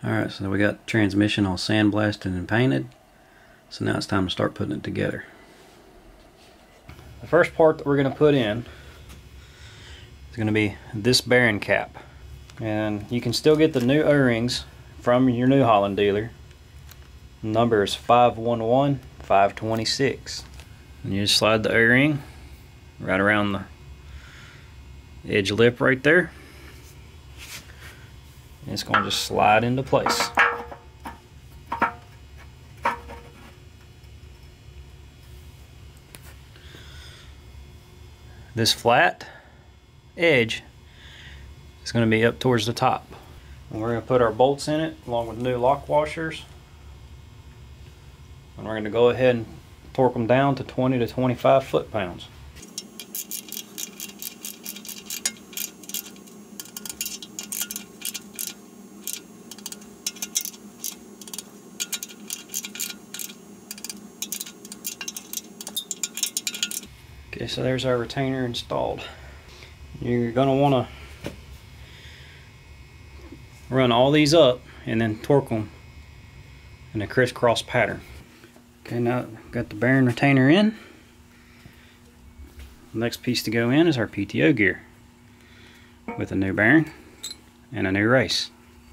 Alright, so we got the transmission all sandblasted and painted. So now it's time to start putting it together. The first part that we're going to put in is going to be this bearing cap. And you can still get the new O-rings from your New Holland dealer. The number is 511526. And you just slide the O-ring right around the edge lip right there. And it's going to just slide into place. This flat edge is going to be up towards the top. And we're going to put our bolts in it along with new lock washers. And we're going to go ahead and torque them down to 20 to 25 foot-pounds. Okay, so there's our retainer installed. You're going to want to run all these up and then torque them in a crisscross pattern. Okay, now got the bearing retainer in. The next piece to go in is our PTO gear with a new bearing and a new race.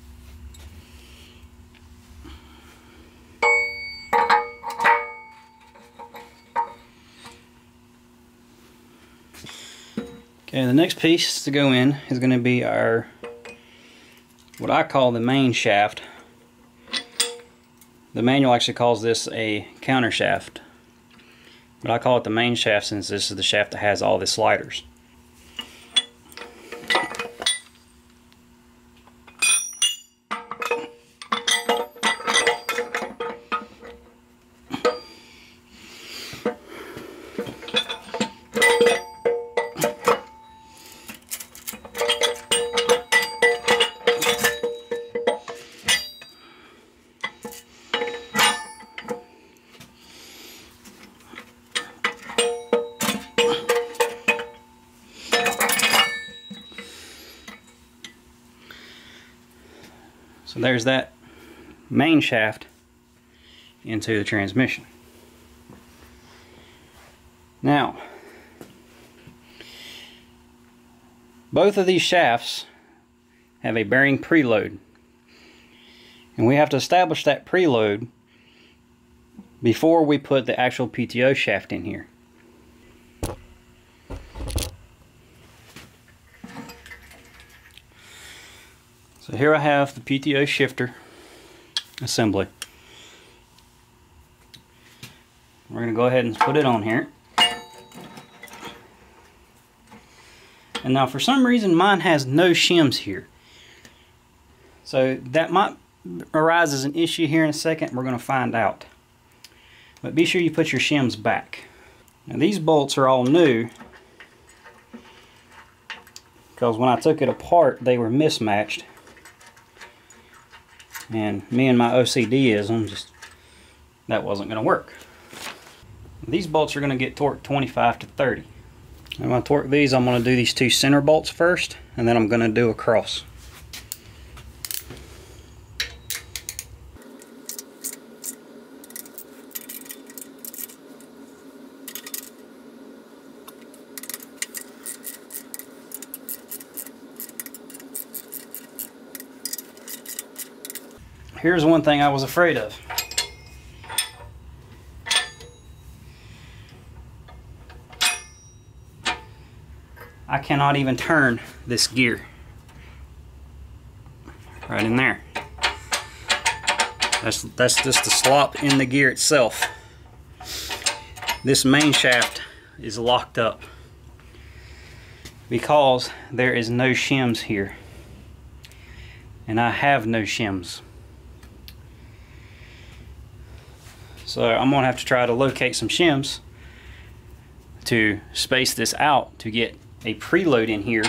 Okay, the next piece to go in is going to be our, what I call the main shaft. The manual actually calls this a counter shaft, but I call it the main shaft since this is the shaft that has all the sliders. So there's that main shaft into the transmission. Now, both of these shafts have a bearing preload, and we have to establish that preload before we put the actual PTO shaft in here. So here I have the PTO shifter assembly. We're going to go ahead and put it on here. And now for some reason mine has no shims here. So that might arise as an issue here in a second. We're going to find out. But be sure you put your shims back. Now these bolts are all new, because when I took it apart they were mismatched. And me and my OCDism, that wasn't going to work. These bolts are going to get torqued 25 to 30. And when I torque these, I'm going to do these two center bolts first, and then I'm going to do a cross. Here's one thing I was afraid of. I cannot even turn this gear right in there. That's just the slop in the gear itself. This main shaft is locked up because there is no shims here, and I have no shims. So I'm going to have to try to locate some shims to space this out to get a preload in here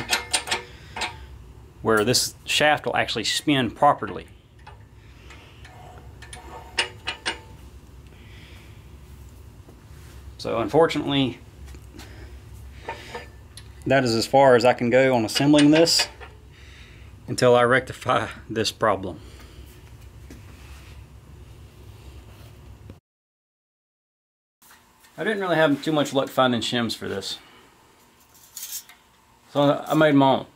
where this shaft will actually spin properly. So unfortunately, that is as far as I can go on assembling this until I rectify this problem. I didn't really have too much luck finding shims for this, so I made my own.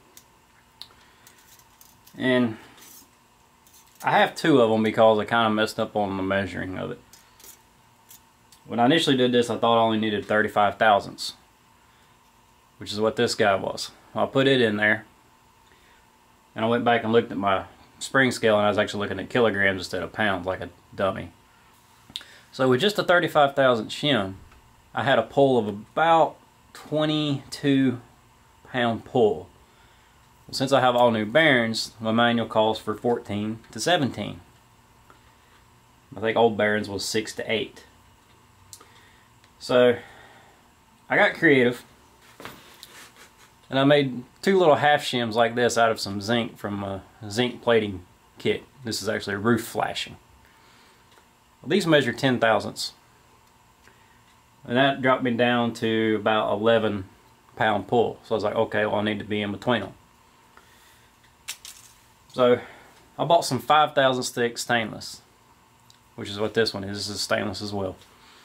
And I have 2 of them because I kind of messed up on the measuring of it. When I initially did this, I thought I only needed 35 thousandths, which is what this guy was. Well, I put it in there, and I went back and looked at my spring scale, and I was actually looking at kilograms instead of pounds, like a dummy. So with just a 35 thousandth shim, I had a pull of about 22 pound pull. Well, since I have all new bearings, my manual calls for 14 to 17. I think old bearings was 6 to 8. So I got creative, and I made 2 little half shims like this out of some zinc from a zinc plating kit. This is actually roof flashing. Well, these measure 10 thousandths, and that dropped me down to about 11 pound pull. So I was like, okay, well, I need to be in between them. So I bought some 5 thousandths thick stainless, which is what this one is. This is stainless as well,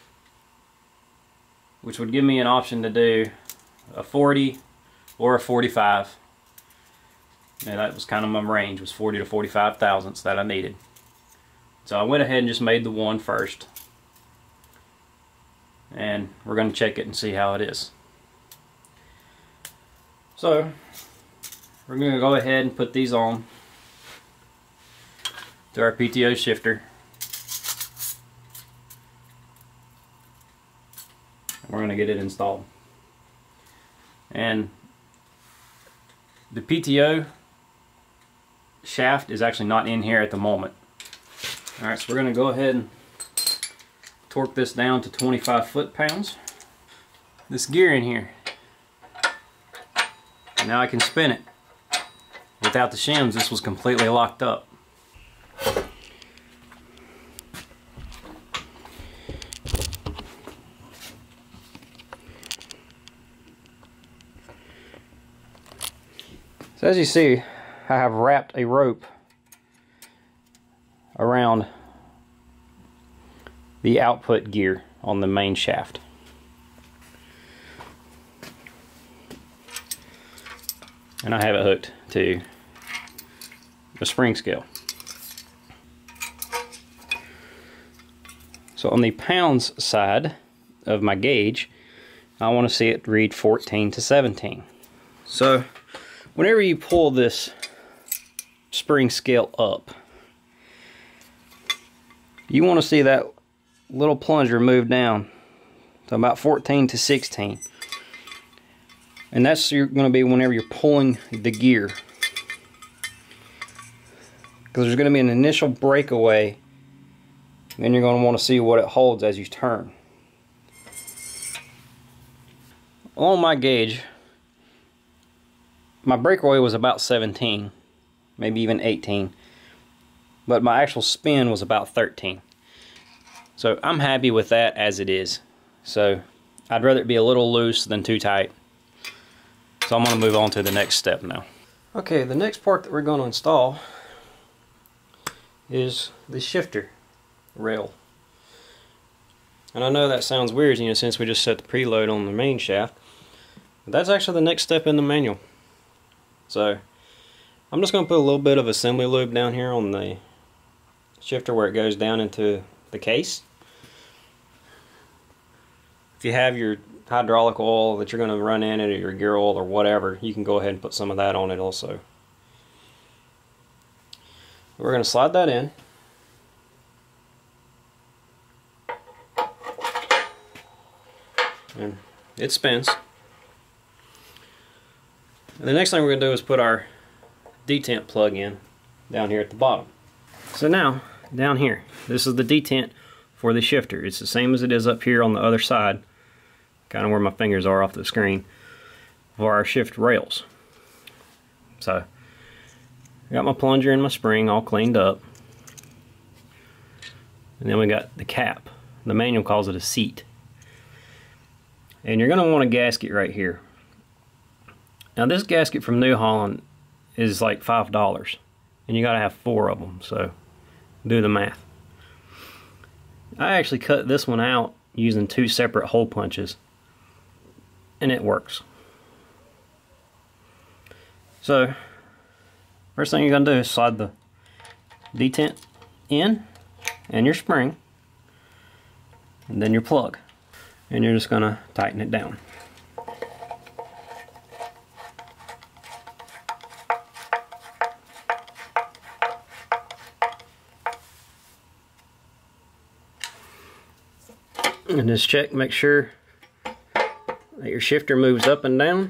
which would give me an option to do a 40 or a 45. And that was kind of my range, was 40 to 45 thousandths that I needed. So I went ahead and just made the one first, and we're going to check it and see how it is. So we're going to go ahead and put these on to our PTO shifter. We're going to get it installed. And the PTO shaft is actually not in here at the moment. Alright, so we're going to go ahead and torque this down to 25 foot-pounds. This gear in here, now I can spin it. Without the shims, this was completely locked up. So as you see, I have wrapped a rope around the output gear on the main shaft. And I have it hooked to the spring scale. So on the pounds side of my gauge, I want to see it read 14 to 17. So whenever you pull this spring scale up, you want to see that little plunger move down to about 14 to 16. And that's going to be whenever you're pulling the gear, because there's going to be an initial breakaway, and you're going to want to see what it holds as you turn. On my gauge, my breakaway was about 17, maybe even 18, but my actual spin was about 13. So I'm happy with that as it is. So I'd rather it be a little loose than too tight. So I'm going to move on to the next step now. Okay, the next part that we're going to install is the shifter rail. And I know that sounds weird, you know, since we just set the preload on the main shaft, but that's actually the next step in the manual. So I'm just going to put a little bit of assembly lube down here on the shifter where it goes down into the case. If you have your hydraulic oil that you're going to run in it, or your gear oil or whatever, you can go ahead and put some of that on it also. We're going to slide that in. And it spins. And the next thing we're going to do is put our detent plug in down here at the bottom. So now, down here, this is the detent for the shifter. It's the same as it is up here on the other side, kind of where my fingers are off the screen, for our shift rails. So I got my plunger and my spring all cleaned up, and then we got the cap. The manual calls it a seat, and you're going to want a gasket right here. Now this gasket from New Holland is like $5, and you got to have 4 of them, so do the math. I actually cut this one out using 2 separate hole punches, and it works. So first thing you're going to do is slide the detent in and your spring, and then your plug, and you're just going to tighten it down. And just check, make sure that your shifter moves up and down.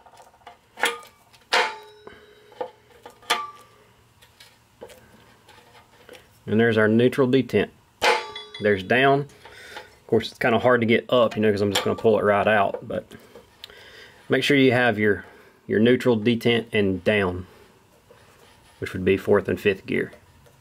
And there's our neutral detent. There's down. Of course, it's kind of hard to get up, you know, because I'm just going to pull it right out. But make sure you have your neutral detent and down, which would be 4th and 5th gear.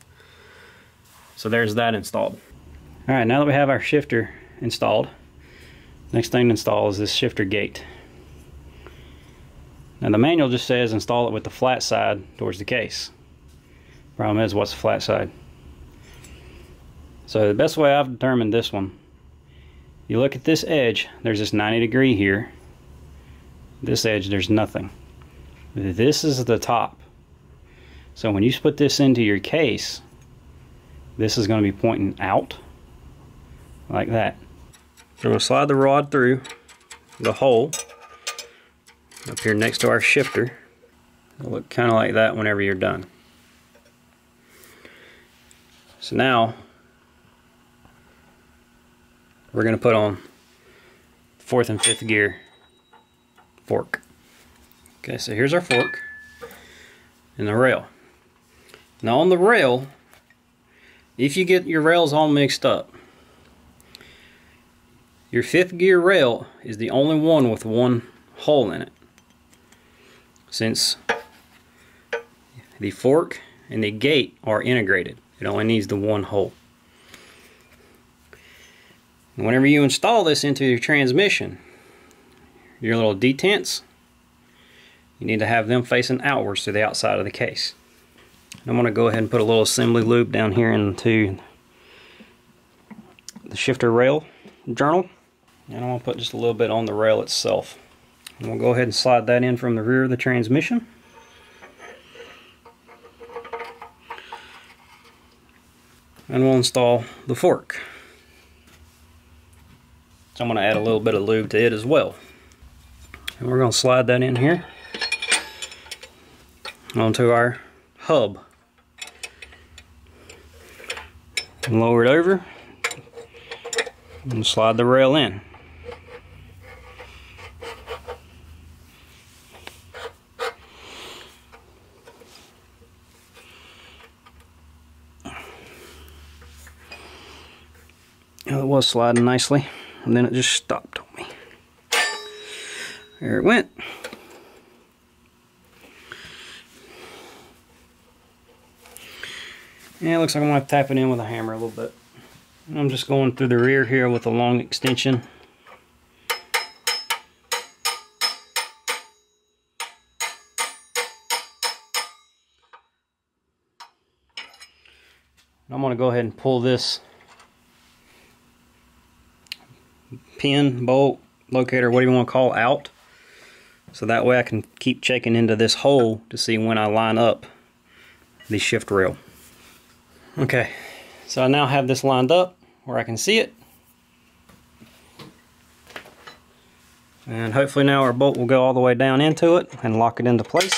So there's that installed. All right, now that we have our shifter installed, next thing to install is this shifter gate. Now the manual just says install it with the flat side towards the case. Problem is, what's the flat side? So the best way I've determined this one, you look at this edge, there's this 90-degree here. This edge, there's nothing. This is the top. So when you put this into your case, this is going to be pointing out like that. I'm going to slide the rod through the hole up here next to our shifter. It'll look kind of like that whenever you're done. So now we're going to put on 4th and 5th gear fork. Okay, so here's our fork and the rail. Now on the rail, if you get your rails all mixed up, your 5th gear rail is the only one with one hole in it, since the fork and the gate are integrated. It only needs the one hole. And whenever you install this into your transmission, your little detents, you need to have them facing outwards to the outside of the case. I'm going to go ahead and put a little assembly lube down here into the shifter rail journal. And I'm going to put just a little bit on the rail itself. And we'll go ahead and slide that in from the rear of the transmission. And we'll install the fork. So I'm going to add a little bit of lube to it as well. And we're going to slide that in here onto our hub. And lower it over and slide the rail in. It was sliding nicely, and then it just stopped on me. There it went. Yeah, it looks like I'm going to tap it in with a hammer a little bit. I'm just going through the rear here with a long extension. I'm going to go ahead and pull this pin, bolt, locator, whatever you want to call, out. So that way I can keep checking into this hole to see when I line up the shift rail. Okay, so I now have this lined up where I can see it. And hopefully now our bolt will go all the way down into it and lock it into place.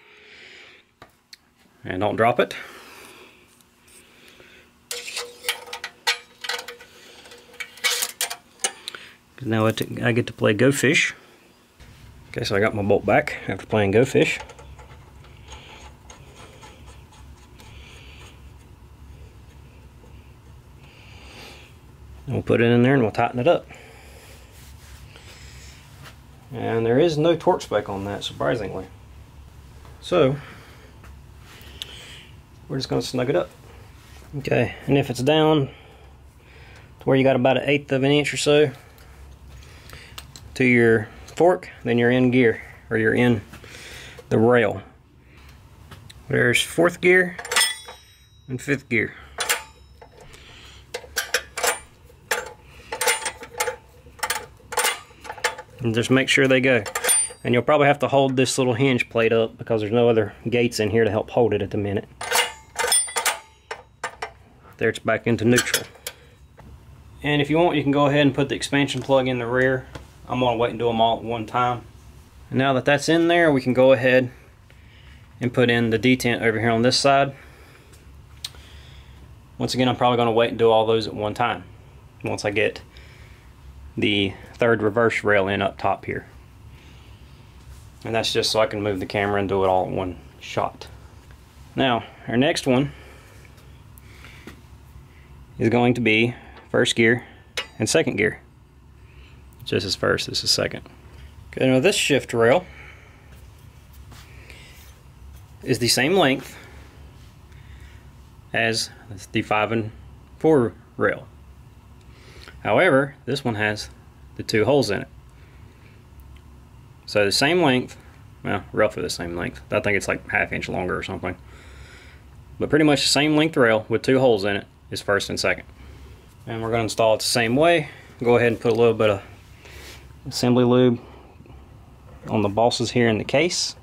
And don't drop it. Now I get to play Go Fish. Okay, so I got my bolt back after playing Go Fish. And we'll put it in there and we'll tighten it up. And there is no torque spec on that, surprisingly. So we're just going to snug it up. Okay, and if it's down to where you got about 1/8 of an inch or so to your fork, then you're in gear, or you're in the rail. There's 4th gear and 5th gear. and just make sure they go. And you'll probably have to hold this little hinge plate up because there's no other gates in here to help hold it at the minute. There, it's back into neutral. And if you want, you can go ahead and put the expansion plug in the rear. I'm going to wait and do them all at one time. And now that that's in there, we can go ahead and put in the detent over here on this side. Once again, I'm probably going to wait and do all those at one time once I get the third reverse rail in up top here. And that's just so I can move the camera and do it all at one shot. Now, our next one is going to be first gear and second gear. This is first, this is second. Okay, now this shift rail is the same length as the 5 and 4 rail. However, this one has the 2 holes in it. So the same length, well, roughly the same length. I think it's like ½ inch longer or something. But pretty much the same length rail with 2 holes in it is first and second. And we're going to install it the same way. Go ahead and put a little bit of assembly lube on the bosses here in the case.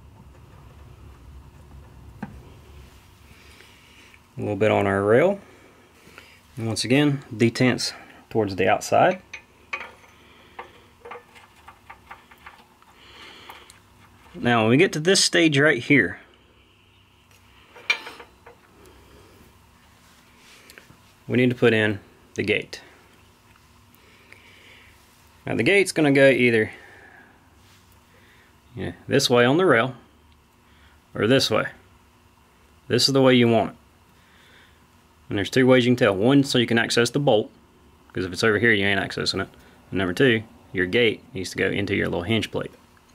A little bit on our rail. And once again, detents towards the outside. Now when we get to this stage right here, we need to put in the gate. Now the gate's going to go either this way on the rail or this way. This is the way you want it. And there's 2 ways you can tell. One, so you can access the bolt, because if it's over here you ain't accessing it. And number 2, your gate needs to go into your little hinge plate.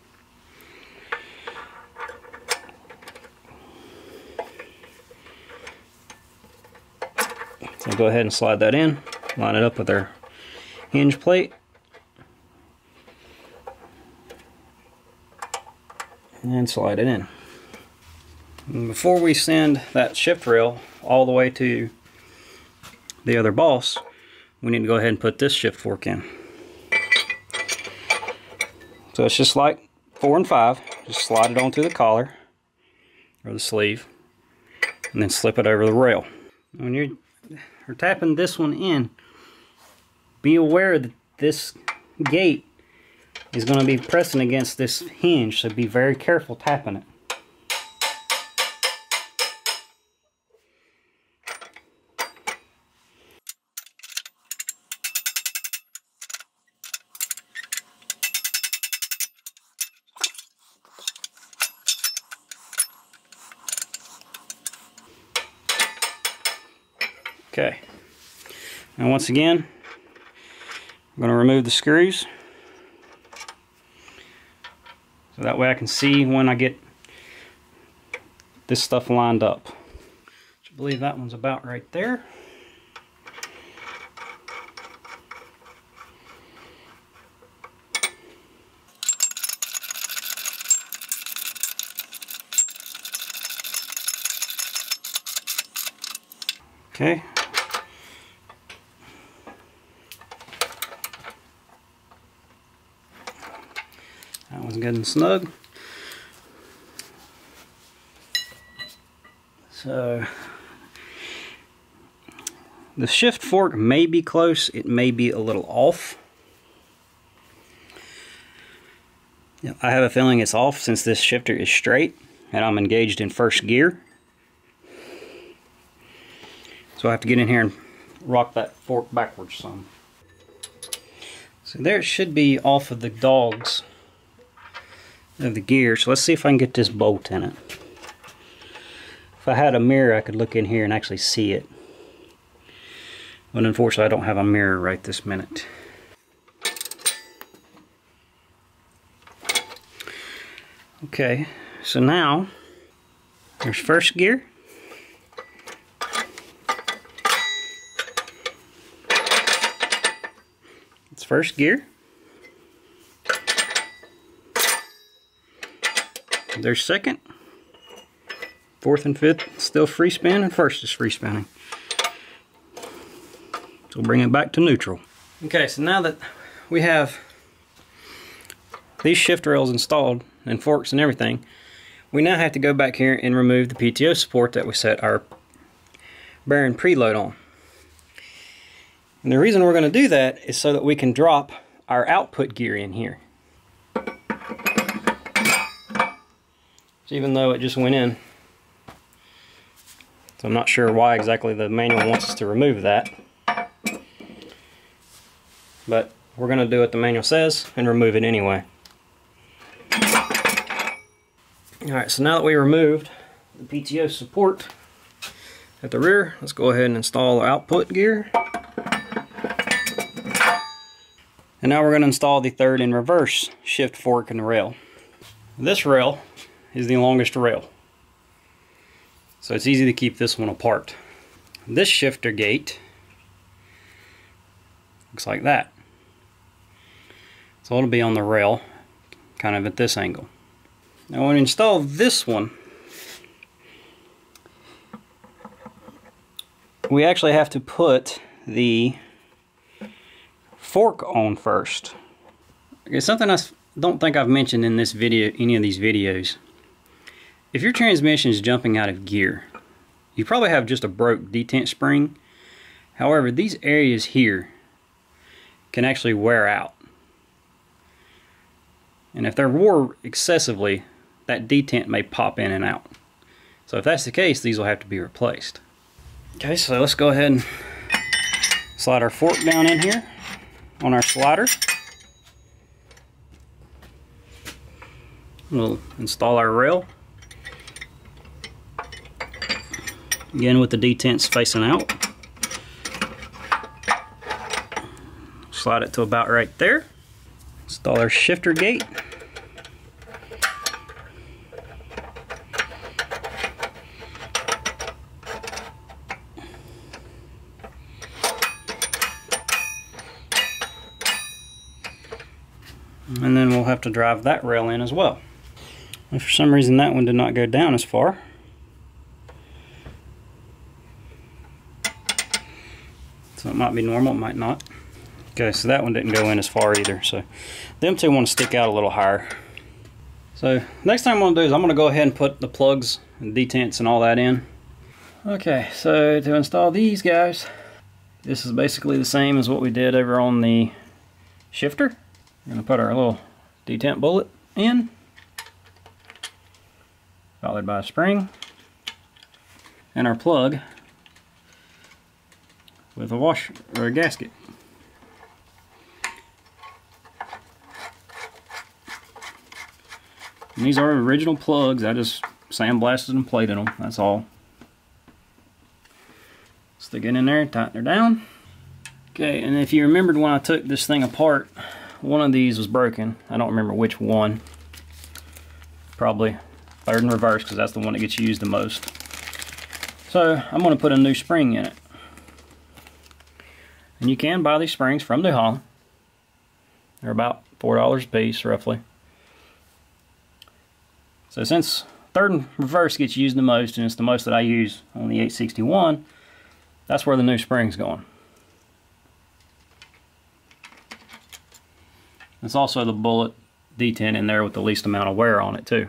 So go ahead and slide that in, line it up with our hinge plate, and slide it in. And before we send that shift rail all the way to the other boss, we need to go ahead and put this shift fork in. So it's just like 4 and 5, just slide it onto the collar or the sleeve and then slip it over the rail. When you're tapping this one in, be aware that this gate is going to be pressing against this hinge, so be very careful tapping it. Okay, and once again, I'm going to remove the screws so that way I can see when I get this stuff lined up. I believe that one's about right there. Okay. That one's good and snug. So the shift fork may be close, it may be a little off. I have a feeling it's off since this shifter is straight and I'm engaged in first gear. So I have to get in here and rock that fork backwards some. So there it should be off of the dogs of the gear. So let's see if I can get this bolt in it. If I had a mirror I could look in here and actually see it. But unfortunately I don't have a mirror right this minute. Okay, so now there's first gear. It's first gear. There's second. Fourth and fifth still free spin, and first is free spinning. So we'll bring it back to neutral. Okay, so now that we have these shift rails installed and forks and everything, we now have to go back here and remove the PTO support that we set our bearing preload on. And the reason we're going to do that is so that we can drop our output gear in here. So even though it just went in, so I'm not sure why exactly the manual wants us to remove that. But we're going to do what the manual says and remove it anyway. Alright, so now that we removed the PTO support at the rear, let's go ahead and install our output gear. And now we're going to install the third and reverse shift fork in the rail. This rail is the longest rail, so it's easy to keep this one apart. This shifter gate looks like that. So it'll be on the rail, kind of at this angle. Now when we install this one, we actually have to put the fork on first. Okay, something I don't think I've mentioned in this video, any of these videos. If your transmission is jumping out of gear, you probably have just a broke detent spring. However, these areas here can actually wear out. And if they're wore excessively, that detent may pop in and out. So if that's the case, these will have to be replaced. Okay, so let's go ahead and slide our fork down in here on our slider. We'll install our rail. Again with the detents facing out. Slide it to about right there. Install our shifter gate. And then we'll have to drive that rail in as well. And for some reason that one did not go down as far. So it might be normal, it might not. Okay, so that one didn't go in as far either. So them two want to stick out a little higher. So next thing I'm going to do is I'm going to go ahead and put the plugs and detents and all that in. Okay, so to install these guys, this is basically the same as what we did over on the shifter. We're going to put our little detent bullet in, followed by a spring, and our plug with a washer or a gasket. And these are original plugs. I just sandblasted and plated them, that's all. Stick it in there, tighten her down. Okay, and if you remembered when I took this thing apart, one of these was broken. I don't remember which one. Probably third and reverse, because that's the one that gets used the most. So I'm going to put a new spring in it. And you can buy these springs from New Holland. They're about $4 a piece, roughly. So since third and reverse gets used the most, and it's the most that I use on the 861, that's where the new spring's going. It's also the bullet detent in there with the least amount of wear on it too.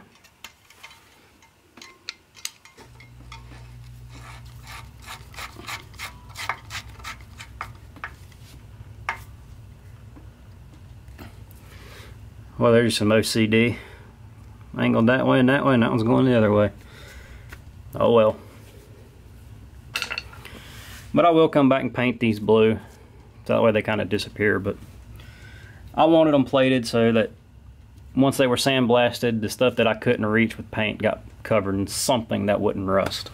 Well, there's some OCD. Angled that way, and that one's going the other way. Oh well. But I will come back and paint these blue, so that way they kind of disappear. But I wanted them plated so that once they were sandblasted, the stuff that I couldn't reach with paint got covered in something that wouldn't rust.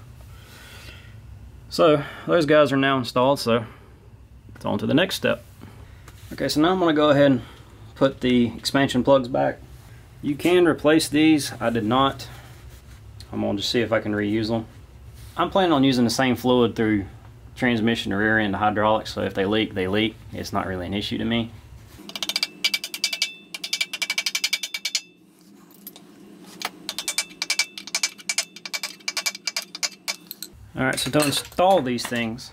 So those guys are now installed, so it's on to the next step. Okay, so now I'm going to go ahead and put the expansion plugs back. You can replace these. I did not. I'm going to just see if I can reuse them. I'm planning on using the same fluid through transmission to rear end hydraulics, so if they leak, they leak. It's not really an issue to me. Alright, so to install these things,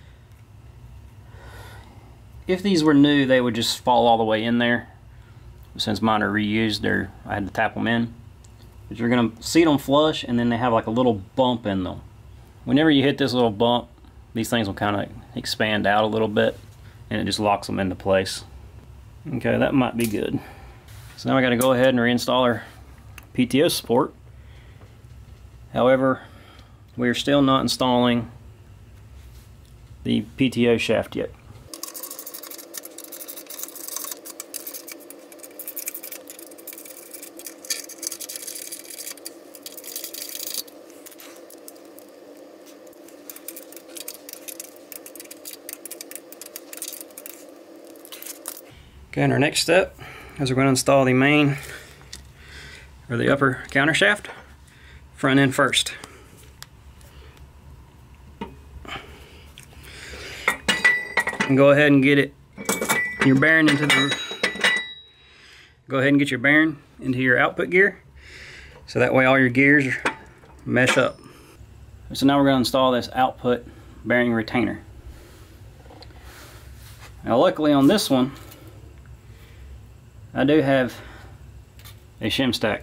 if these were new, they would just fall all the way in there. Since mine are reused, I had to tap them in. But you're gonna seat them flush, and then they have like a little bump in them. Whenever you hit this little bump, these things will kind of expand out a little bit, and it just locks them into place. Okay, that might be good. So now we got to go ahead and reinstall our PTO support. However, we are still not installing the PTO shaft yet. Okay, and our next step is we're going to install the main, or the upper counter shaft, front end first. And go ahead and get your bearing into your output gear, so that way all your gears mesh up. So now we're going to install this output bearing retainer. Now luckily on this one, I do have a shim stack,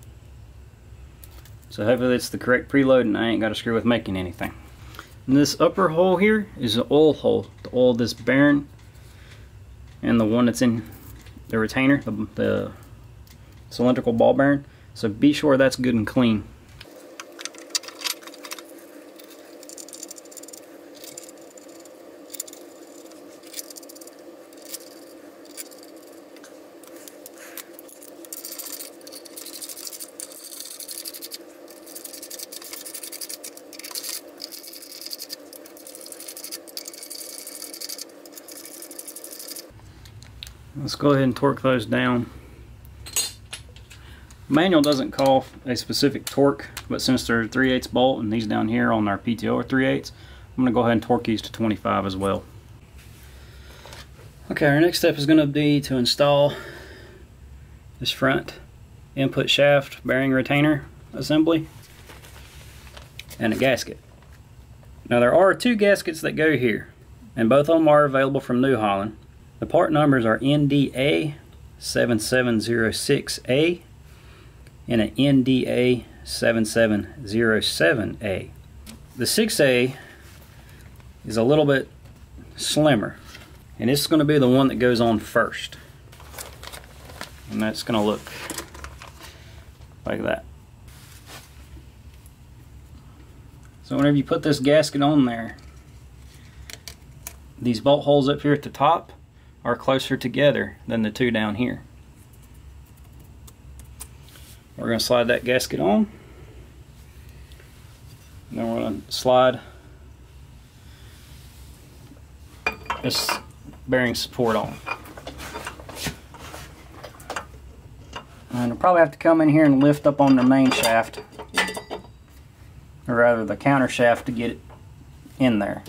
so hopefully it's the correct preload and I ain't got to screw with making anything. And this upper hole here is an oil hole to oil this bearing, and the one that's in the retainer, the cylindrical ball bearing, so be sure that's good and clean. Let's go ahead and torque those down. Manual doesn't call a specific torque, but since they're 3/8 bolt and these down here on our PTO are 3/8, I'm going to go ahead and torque these to 25 as well. Okay, our next step is going to be to install this front input shaft bearing retainer assembly and a gasket. Now there are 2 gaskets that go here, and both of them are available from New Holland. The part numbers are NDA 7706A and an NDA 7707A. The 6A is a little bit slimmer, and it's going to be the one that goes on first. And that's going to look like that. So whenever you put this gasket on there, these bolt holes up here at the top are closer together than the 2 down here. We're going to slide that gasket on. And then we're going to slide this bearing support on. And we'll probably have to come in here and lift up on the main shaft, or rather the counter shaft, to get it in there.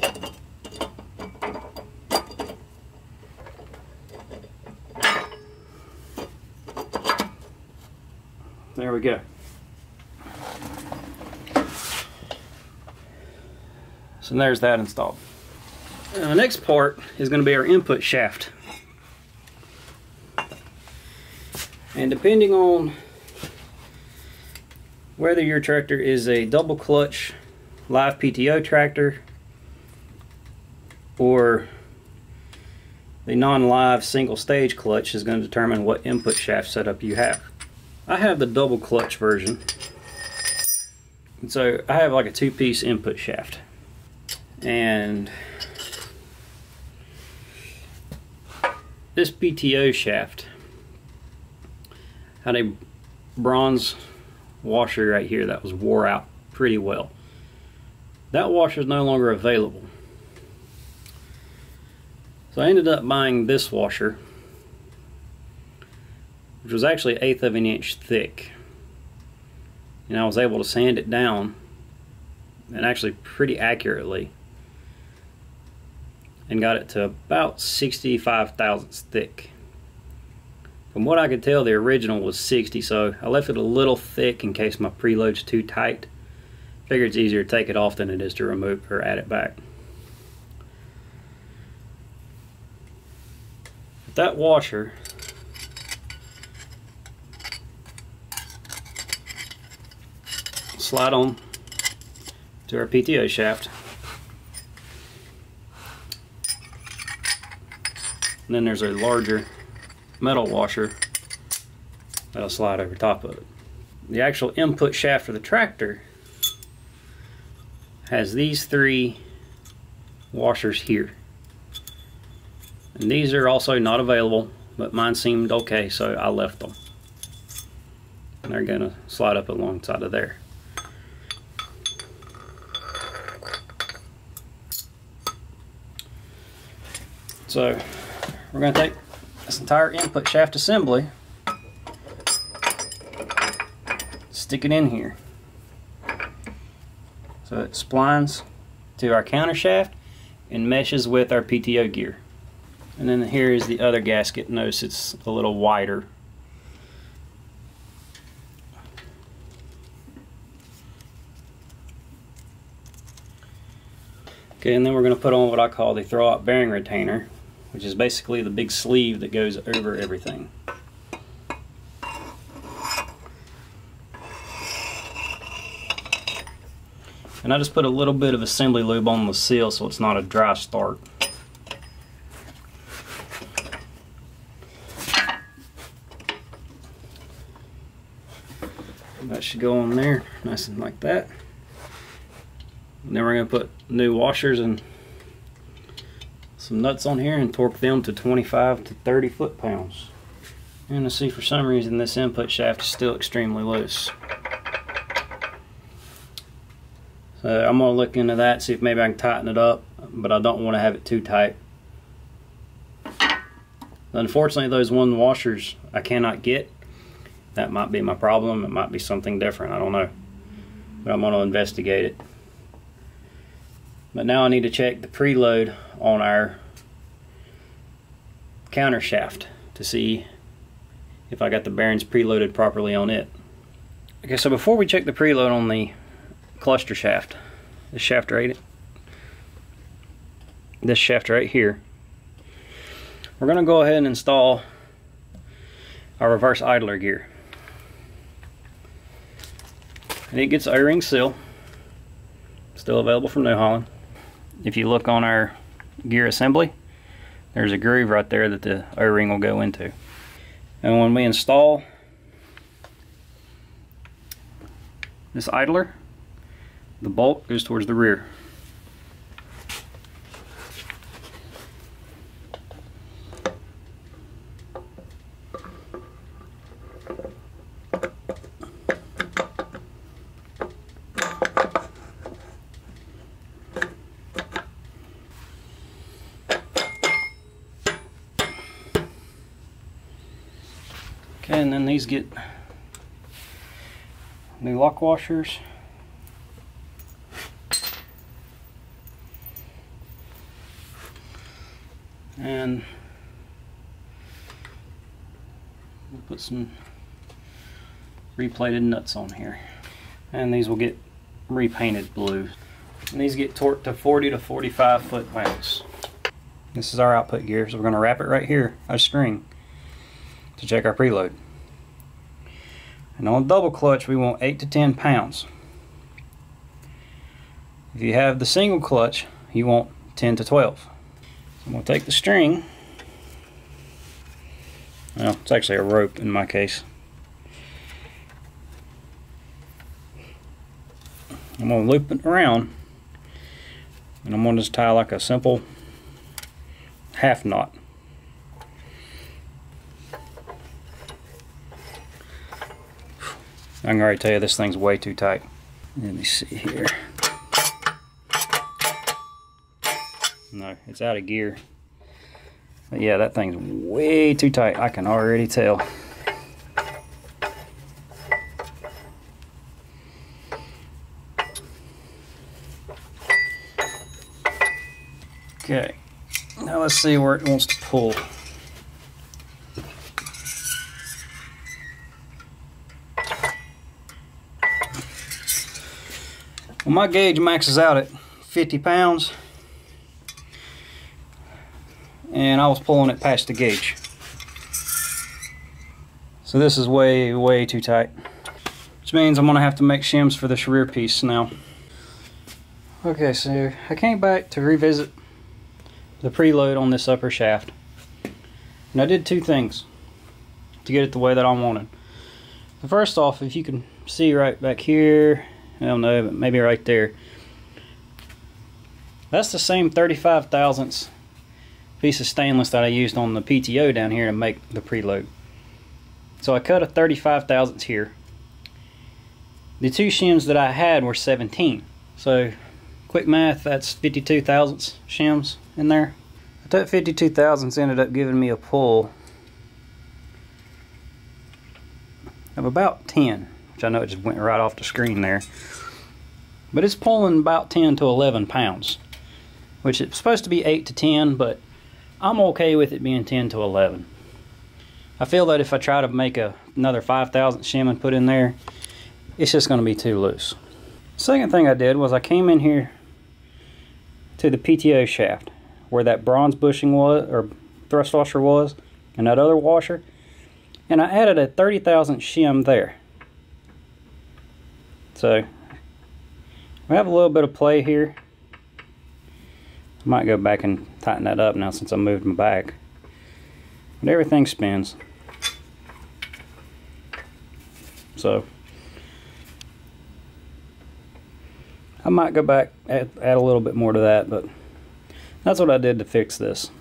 There we go. So there's that installed. Now the next part is going to be our input shaft. And depending on whether your tractor is a double clutch live PTO tractor or the non-live single stage clutch, is going to determine what input shaft setup you have. I have the double clutch version, and so I have like a 2-piece input shaft, and this PTO shaft had a bronze washer right here that was wore out pretty well. That washer is no longer available, so I ended up buying this washer, which was actually 1/8 of an inch thick, and I was able to sand it down, and actually pretty accurately, and got it to about 65 thousandths thick. From what I could tell, the original was 60, so I left it a little thick in case my preload's too tight. Figure it's easier to take it off than it is to remove or add it back. That washer slide on to our PTO shaft. And then there's a larger metal washer that'll slide over top of it. The actual input shaft for the tractor has these 3 washers here. And these are also not available, but mine seemed okay, so I left them. And they're gonna slide up alongside of there. So we're going to take this entire input shaft assembly, stick it in here so it splines to our counter shaft and meshes with our PTO gear. And then here is the other gasket. Notice it's a little wider. Okay, and then we're going to put on what I call the throw-out bearing retainer, which is basically the big sleeve that goes over everything. And I just put a little bit of assembly lube on the seal so it's not a dry start. That should go on there, nice and like that. And then we're going to put new washers and some nuts on here and torque them to 25 to 30 foot-pounds. And to see, for some reason this input shaft is still extremely loose. So I'm going to look into that, see if maybe I can tighten it up, but I don't want to have it too tight. Unfortunately, those one washers I cannot get. That might be my problem. It might be something different. I don't know. But I'm going to investigate it. But now I need to check the preload on our counter shaft to see if I got the bearings preloaded properly on it. Okay, so before we check the preload on the cluster shaft, this shaft right here, we're going to go ahead and install our reverse idler gear. And it gets O-ring seal, still available from New Holland. If you look on our gear assembly, there's a groove right there that the O-ring will go into. And when we install this idler, the bolt goes towards the rear. Okay, and then these get new lock washers. And we'll put some replated nuts on here. And these will get repainted blue. And these get torqued to 40 to 45 foot-pounds. This is our output gear, so we're going to wrap it right here, a string, to check our preload. And on double clutch, we want 8 to 10 pounds. If you have the single clutch, you want 10 to 12. So I'm going to take the string, well, it's actually a rope in my case. I'm going to loop it around, and I'm going to just tie like a simple half knot. I can already tell you this thing's way too tight. Let me see here. No, it's out of gear. But yeah, that thing's way too tight. I can already tell. Okay, now let's see where it wants to pull. Well, my gauge maxes out at 50 pounds, and I was pulling it past the gauge. So this is way too tight. which means I'm gonna have to make shims for this rear piece now. Okay, so I came back to revisit the preload on this upper shaft, and I did two things to get it the way that I wanted. The first off, if you can see right back here, I don't know, but maybe right there, that's the same 35 thousandths piece of stainless that I used on the PTO down here to make the preload. So I cut a 35 thousandths here. The two shims that I had were 17. So quick math, that's 52 thousandths shims in there. That 52 thousandths ended up giving me a pull of about 10, which I know it just went right off the screen there. But it's pulling about 10 to 11 pounds, which it's supposed to be 8 to 10, but I'm okay with it being 10 to 11. I feel that if I try to make another 5 thousandths shim and put in there, it's just going to be too loose. Second thing I did was I came in here to the PTO shaft where that bronze bushing was, or thrust washer was, and that other washer, and I added a 30 thousandths shim there. So we have a little bit of play here. I might go back and tighten that up now since I moved my back, but everything spins. So I might go back, add a little bit more to that, but that's what I did to fix this.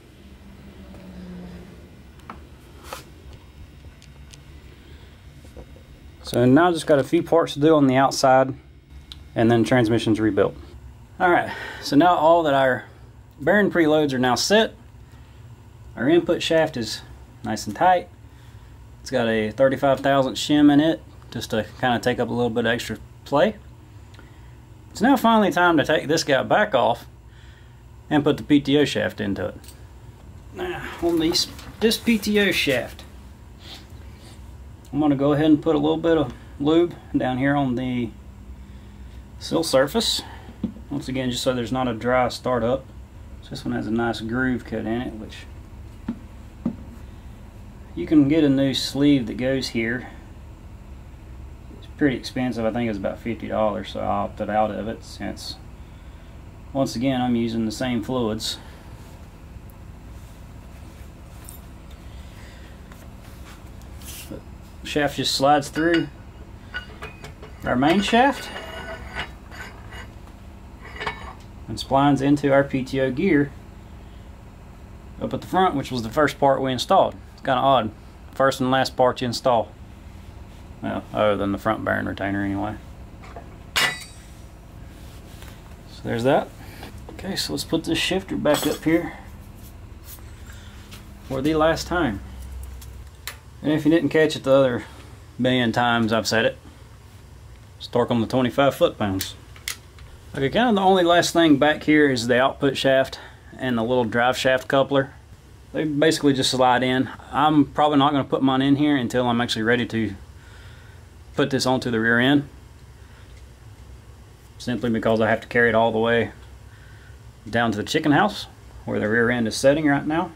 So now I just got a few parts to do on the outside, and then transmission's rebuilt. Alright, so now all that our bearing preloads are now set. Our input shaft is nice and tight. It's got a 35 thousandths shim in it, just to kind of take up a little bit of extra play. It's now finally time to take this guy back off and put the PTO shaft into it. Now, on this PTO shaft, I'm going to go ahead and put a little bit of lube down here on the sill surface. Once again, just so there's not a dry startup. So this one has a nice groove cut in it, which you can get a new sleeve that goes here. It's pretty expensive. I think it's about $50, so I opted out of it since, once again, I'm using the same fluids. But the shaft just slides through our main shaft and splines into our PTO gear up at the front, which was the first part we installed. It's kind of odd. First and last part you install. Well, other than the front bearing retainer anyway. So there's that. Okay, so let's put this shifter back up here for the last time. And if you didn't catch it the other million times I've said it, just torque on the 25 foot-pounds. Okay, kind of the only last thing back here is the output shaft and the little drive shaft coupler. They basically just slide in. I'm probably not going to put mine in here until I'm actually ready to put this onto the rear end, simply because I have to carry it all the way down to the chicken house where the rear end is setting right now,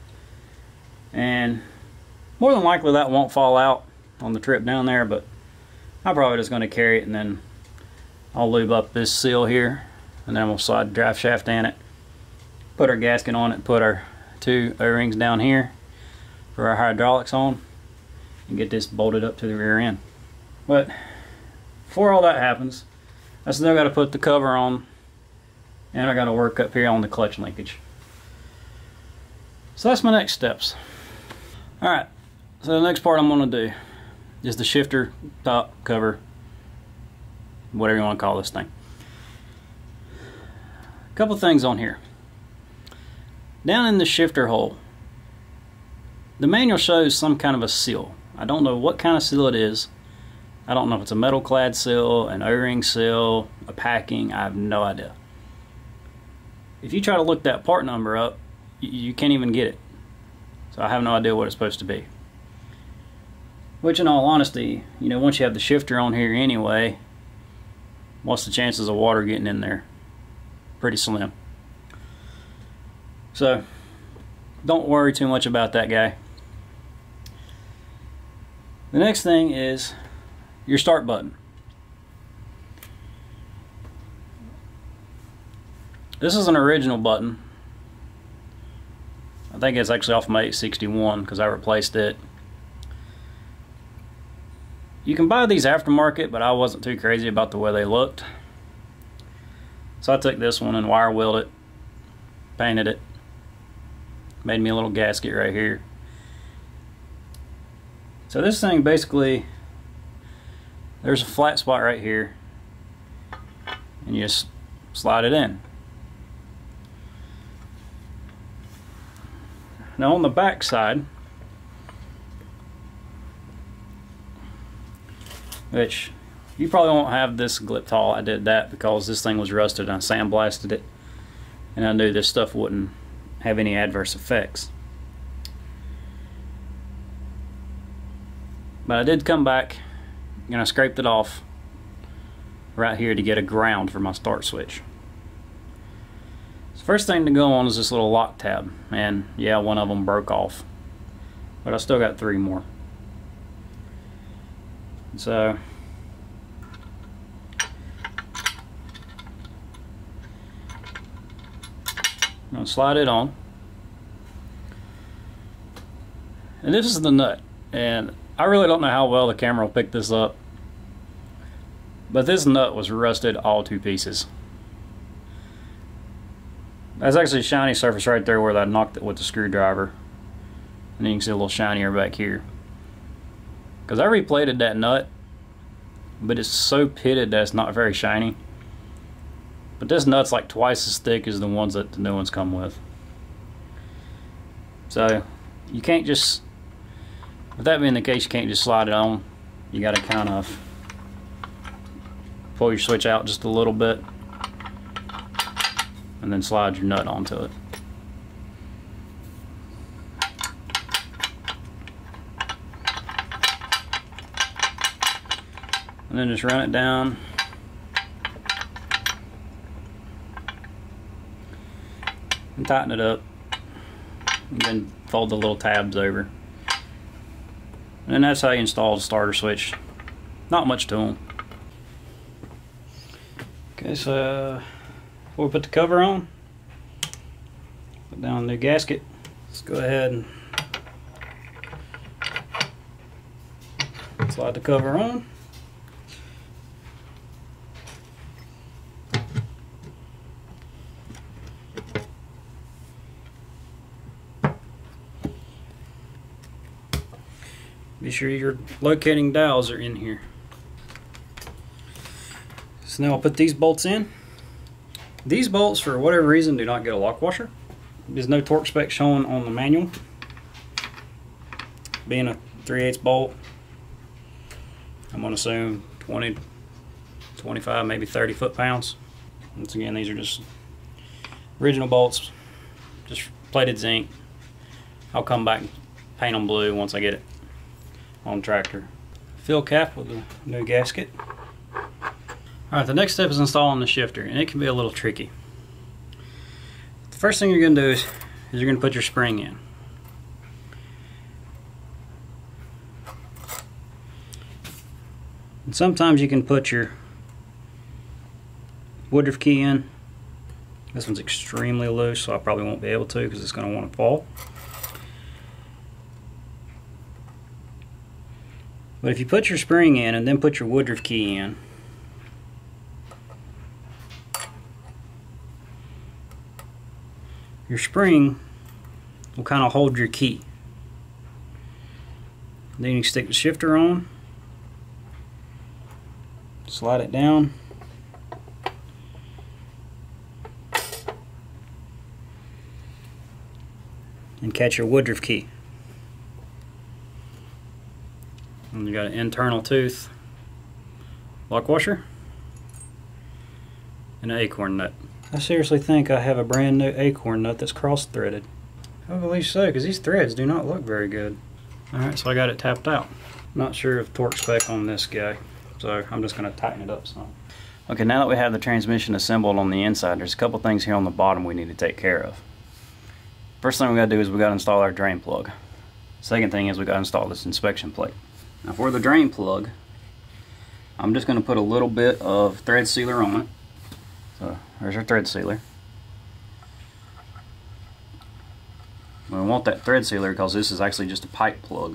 and more than likely that won't fall out on the trip down there, but I'm probably just going to carry it, and then I'll lube up this seal here, and then we'll slide the drive shaft in it, put our gasket on it, put our two O-rings down here for our hydraulics on, and get this bolted up to the rear end. But before all that happens, I still got to put the cover on, and I got to work up here on the clutch linkage. So that's my next steps. Alright, so the next part I'm going to do is the shifter top cover, whatever you want to call this thing. A couple things on here. Down in the shifter hole, the manual shows some kind of a seal. I don't know what kind of seal it is. I don't know if it's a metal clad seal, an O-ring seal, a packing. I have no idea. If you try to look that part number up, you can't even get it. So I have no idea what it's supposed to be. Which, in all honesty, you know, once you have the shifter on here anyway, what's the chances of water getting in there? Pretty slim. So don't worry too much about that guy. The next thing is your start button. This is an original button. I think it's actually off my 861 because I replaced it. You can buy these aftermarket, but I wasn't too crazy about the way they looked. So I took this one and wire wheeled it, painted it, made me a little gasket right here. So this thing basically, there's a flat spot right here, and you just slide it in. Now on the back side, which you probably won't have this Gliptol, I did that because this thing was rusted and I sandblasted it, and I knew this stuff wouldn't have any adverse effects. But I did come back and I scraped it off right here to get a ground for my start switch. First thing to go on is this little lock tab, and yeah, one of them broke off, but I still got 3 more. So I'm going to slide it on, and this is the nut, and I really don't know how well the camera will pick this up, but this nut was rusted all to pieces. That's actually a shiny surface right there where I knocked it with the screwdriver. And then you can see a little shinier back here. Because I replated that nut, but it's so pitted that it's not very shiny. But this nut's like twice as thick as the ones that the new ones come with. So you can't just, with that being the case, you can't just slide it on. You got to kind of pull your switch out just a little bit, and then slide your nut onto it. And then just run it down. And tighten it up. And then fold the little tabs over. And then that's how you install the starter switch. Not much to them. Okay, so before we put the cover on, put down the new gasket. Let's go ahead and slide the cover on. Be sure your locating dowels are in here. So now I'll put these bolts in. These bolts, for whatever reason, do not get a lock washer. There's no torque spec shown on the manual. Being a 3/8 bolt, I'm going to assume 20, 25, maybe 30 foot-pounds. Once again, these are just original bolts, just plated zinc. I'll come back and paint them blue once I get it on tractor. Fill cap with a new gasket. Alright, the next step is installing the shifter, and it can be a little tricky. The first thing you're going to do is you're going to put your spring in. And sometimes you can put your Woodruff key in. This one's extremely loose, so I probably won't be able to because it's going to want to fall. But if you put your spring in and then put your Woodruff key in, your spring will kind of hold your key. Then you stick the shifter on, slide it down, and catch your Woodruff key. And you got an internal tooth lock washer and an acorn nut. I seriously think I have a brand new acorn nut that's cross-threaded. I believe so, because these threads do not look very good. Alright, so I got it tapped out. Not sure of torque spec on this guy, so I'm just going to tighten it up some. Okay, now that we have the transmission assembled on the inside, there's a couple things here on the bottom we need to take care of. First thing we got to do is we got to install our drain plug. Second thing is we got to install this inspection plate. Now for the drain plug, I'm just going to put a little bit of thread sealer on it. So there's our thread sealer. We want that thread sealer because this is actually just a pipe plug.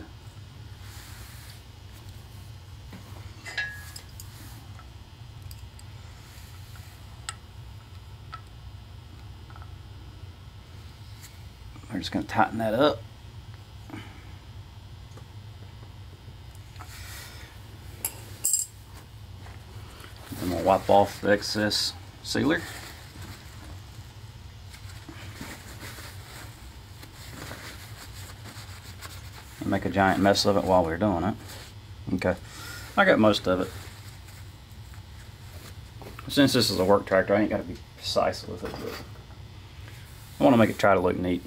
We're just going to tighten that up. I'm going to wipe off the excess sealer. And make a giant mess of it while we're doing it. Okay, I got most of it. Since this is a work tractor, I ain't got to be precise with it, but I want to make it try to look neat.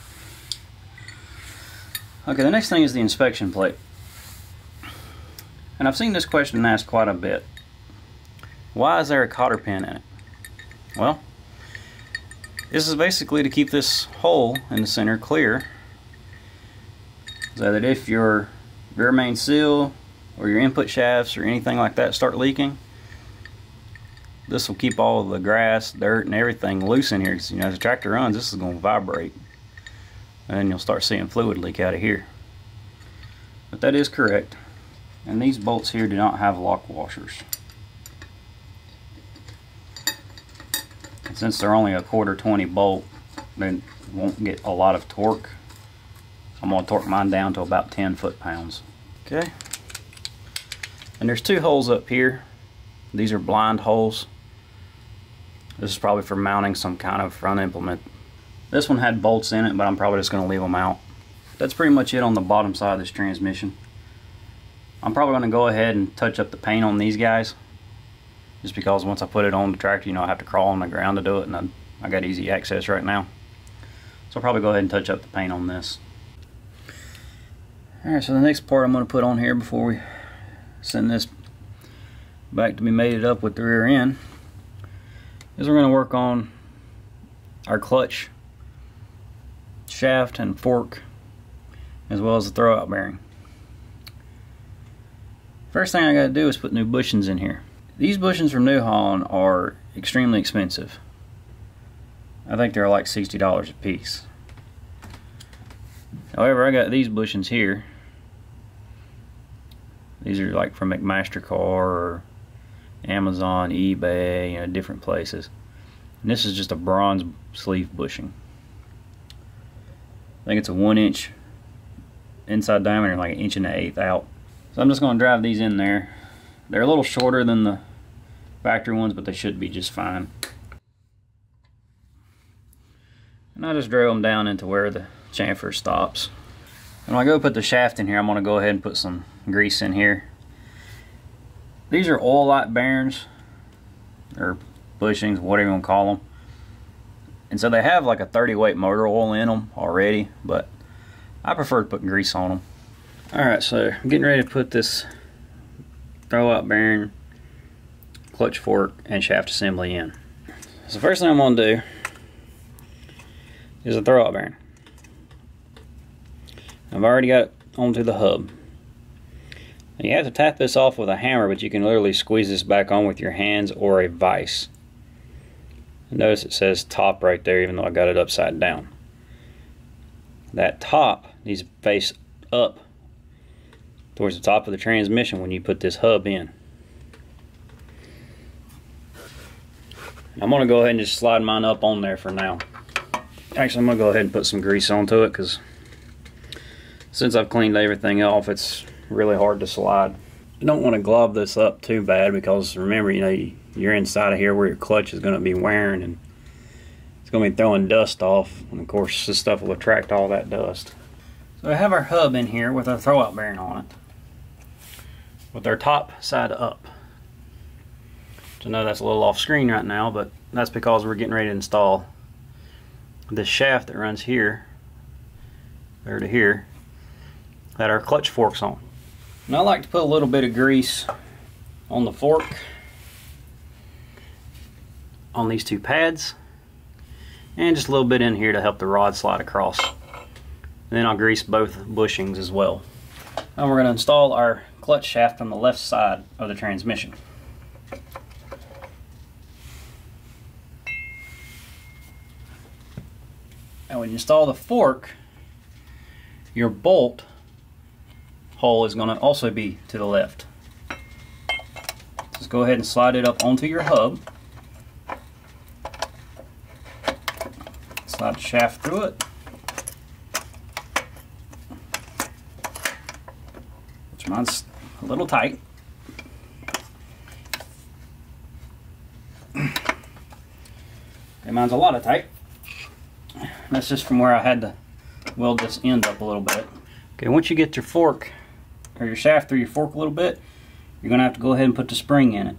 Okay, the next thing is the inspection plate. And I've seen this question asked quite a bit. Why is there a cotter pin in it? Well, this is basically to keep this hole in the center clear, so that if your rear main seal or your input shafts or anything like that start leaking, this will keep all of the grass, dirt, and everything loose in here. Because, you know, as the tractor runs, this is going to vibrate, and then you'll start seeing fluid leak out of here. But that is correct. And these bolts here do not have lock washers. And since they're only a 1/4 bolt, they won't get a lot of torque. I'm going to torque mine down to about 10 foot-pounds. Okay. And there's 2 holes up here. These are blind holes. This is probably for mounting some kind of front implement. This one had bolts in it, but I'm probably just going to leave them out. That's pretty much it on the bottom side of this transmission. I'm probably going to go ahead and touch up the paint on these guys, just because once I put it on the tractor, you know, I have to crawl on the ground to do it, and I got easy access right now. So I'll probably go ahead and touch up the paint on this. Alright, so the next part I'm going to put on here before we send this back to be mated up with the rear end is we're going to work on our clutch shaft and fork, as well as the throwout bearing. First thing I got to do is put new bushings in here. These bushings from New Holland are extremely expensive. I think they're like $60 a piece. However, I got these bushings here. These are like from McMaster-Carr or Amazon, eBay, you know, different places. And this is just a bronze sleeve bushing. I think it's a 1-inch inside diameter, like 1 1/8 out. So I'm just going to drive these in there. They're a little shorter than the factory ones, but they should be just fine. And I just drill them down into where the chamfer stops. And when I go put the shaft in here, I'm going to go ahead and put some grease in here. These are oil light bearings, or bushings, whatever you want to call them. And so they have like a 30 weight motor oil in them already, but I prefer to put grease on them. Alright, so I'm getting ready to put this throwout bearing, clutch fork, and shaft assembly in. So the first thing I'm going to do is the throwout bearing. I've already got it onto the hub. You have to tap this off with a hammer, but you can literally squeeze this back on with your hands or a vise. Notice it says top right there, even though I got it upside down. That top needs to face up towards the top of the transmission when you put this hub in. I'm going to go ahead and just slide mine up on there for now. Actually, I'm going to go ahead and put some grease onto it, because since I've cleaned everything off, it's really hard to slide. You don't want to glob this up too bad, because remember, you know, you're inside of here where your clutch is going to be wearing, and it's going to be throwing dust off, and of course this stuff will attract all that dust. So I have our hub in here with our throwout bearing on it, with our top side up. So I know that's a little off screen right now, but that's because we're getting ready to install this shaft that runs here, there to here, that our clutch fork's on. And I like to put a little bit of grease on the fork, on these 2 pads, and just a little bit in here to help the rod slide across. And then I'll grease both bushings as well. Now we're going to install our clutch shaft on the left side of the transmission. Now when you install the fork, your bolt hole is going to also be to the left. Just go ahead and slide it up onto your hub. Slide the shaft through it. Which mine's a little tight. Okay, mine's a lot of tight. That's just from where I had to weld this end up a little bit. Okay, once you get your fork or your shaft through your fork a little bit, you're going to have to go ahead and put the spring in it.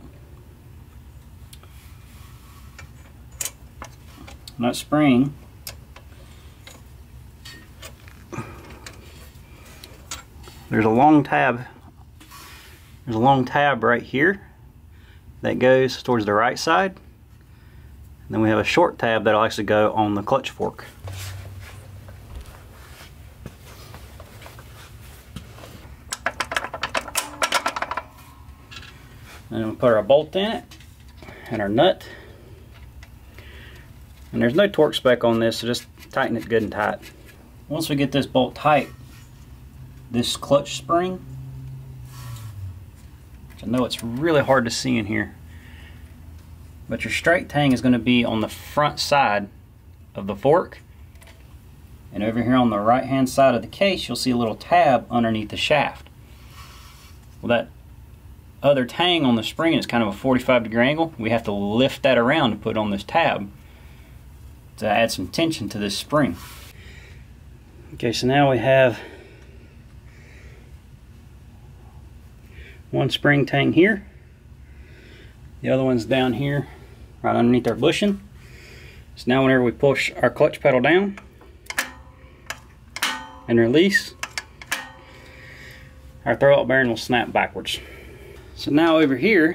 And that spring there's a long tab right here that goes towards the right side. And then we have a short tab that'll actually go on the clutch fork. And we'll put our bolt in it and our nut. And there's no torque spec on this, so just tighten it good and tight. Once we get this bolt tight, this clutch spring, which I know it's really hard to see in here, but your straight tang is going to be on the front side of the fork. And over here on the right hand side of the case, you'll see a little tab underneath the shaft. Well, that other tang on the spring is kind of a 45-degree angle. We have to lift that around to put on this tab to add some tension to this spring. Okay, so now we have one spring tang here. The other one's down here, right underneath our bushing. So now whenever we push our clutch pedal down and release, our throwout bearing will snap backwards. So now over here,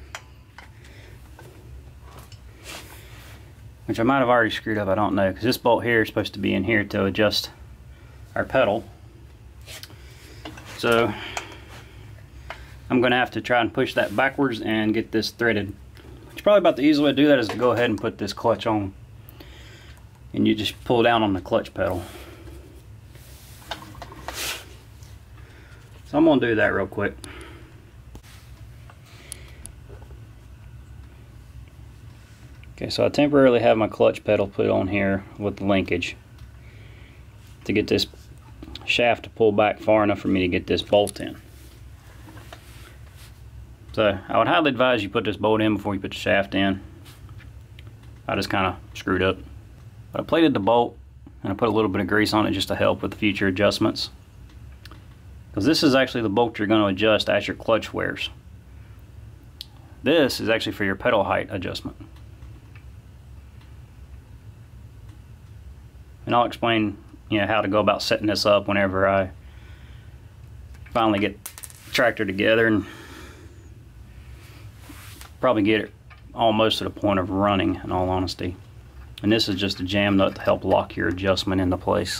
which I might have already screwed up, I don't know, because this bolt here is supposed to be in here to adjust our pedal. So I'm going to have to try and push that backwards and get this threaded. Which probably about the easiest way to do that is to go ahead and put this clutch on. And you just pull down on the clutch pedal. So I'm going to do that real quick. Okay, so I temporarily have my clutch pedal put on here with the linkage to get this shaft to pull back far enough for me to get this bolt in. So I would highly advise you put this bolt in before you put the shaft in. I just kind of screwed up. But I plated the bolt and I put a little bit of grease on it just to help with the future adjustments. Because this is actually the bolt you're going to adjust as your clutch wears. This is actually for your pedal height adjustment. And I'll explain, how to go about setting this up whenever I finally get the tractor together and probably get it almost to the point of running, in all honesty. And this is just a jam nut to help lock your adjustment into place.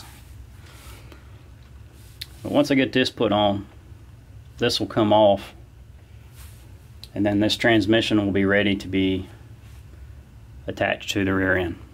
But once I get this put on, this will come off, and then this transmission will be ready to be attached to the rear end.